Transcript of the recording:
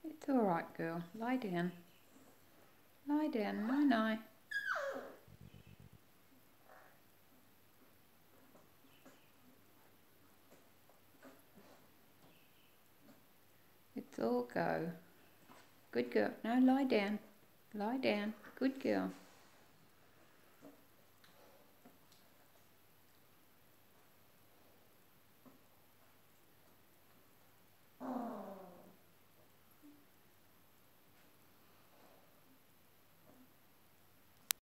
It's all right, girl. Lie down. Lie down. No. It's all go. Good girl. No, lie down. Lie down. Good girl.